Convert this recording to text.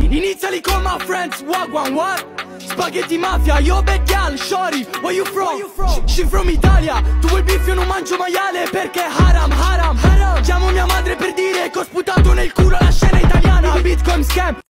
Iniziali con my friends, wagwan, what? Spaghetti mafia, yo bad gal, shorty, where you from? She from Italia, tu vuoi il beef, io non mangio maiale perché haram, haram, haram. Chiamo mia madre per dire che ho sputato nel culo la scena italiana. Bitcoin scam.